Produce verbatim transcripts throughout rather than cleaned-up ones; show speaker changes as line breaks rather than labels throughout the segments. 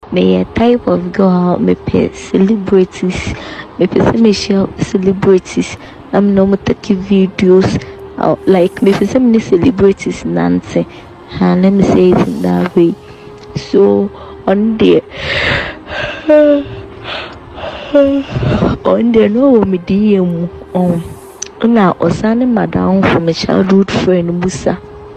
me a type of girl me pay celebrities me pay me share celebrities I'm no more take videos uh, like me pay some celebrities Nancy and let me say it in that way. So on the on the no me D M on now Osane madam from a childhood friend Musa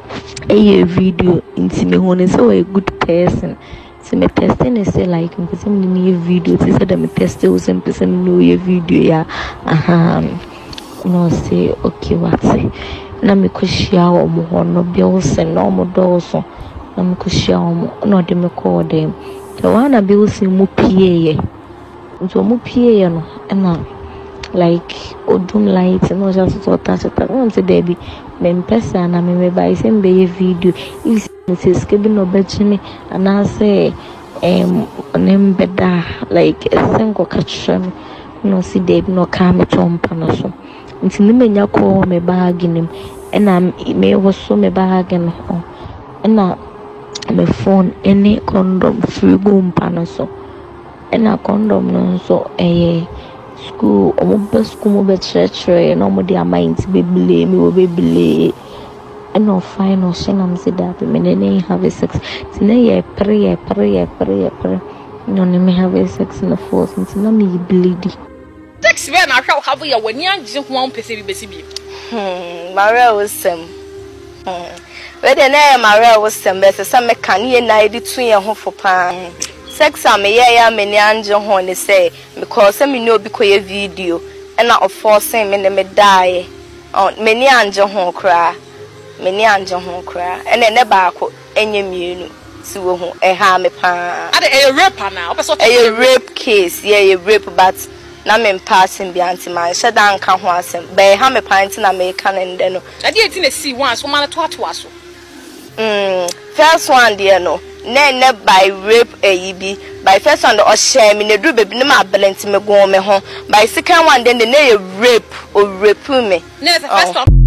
a video into me when so a good person. So me testing is say like me person me video to say that me test was some person know your video ya aha no say okay what say na me ko share o mo hono bills and no mo dolso na me ko share o mo no de me call them the one bills mu pie nso mu pie no na like odum light no just to touch it no say baby me person na me me buy some be video if it's kebi no betchimi and I say um nem beda like senko kacham no see baby no come chompa no so nti ne menya ko me bag nim na me was so me bag no na me phone any condom free go mpa no so na condom no so eh school o mo school mo be church no mo dia mind be bele me wo be bele and no fine or shenam say that me ne have sex tine ye pray pray pray pray no ne me have sex in the force nti na me bleed
sex we na hwa have ya wani anje ho am pese bi besi bi
hmm Manuel was sem hmm we de na Manuel was sem be se me kan ye na edi tun ye ho fo pa sex am ye ya me ni anje ho ne say because me no bi ko ye video and na of forcing me ne me die on me ni anje ho kra me ni anje ho kra ene ne ba ko enye mienu si wo ho e ha me pa
ade e rape na opeso
e rape case yeah e rape but na me passing bi anti man sheda nka ho asem be ha me pa anti na me ka nde no
ade eti na si once so man to ato aso
mm first one there no ne ne by rape eyibi by first one o share me ne do baby ne ma balance me go me ho by second one then ne rape o rape me
ne the first one